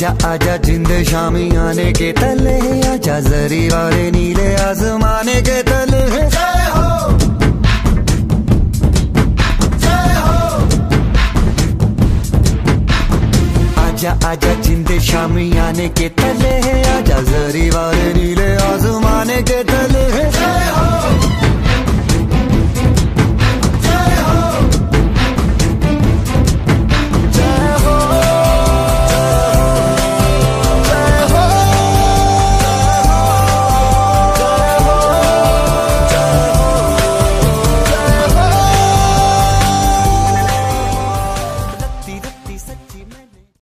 आजा आजा जिंद शामी आने के तले, आजा जरी वाले नीले आसमाने के तले। जय हो जय हो। आजा आजा जिंद शामी आने के तले, आजा जरी वाले नीले आसमाने के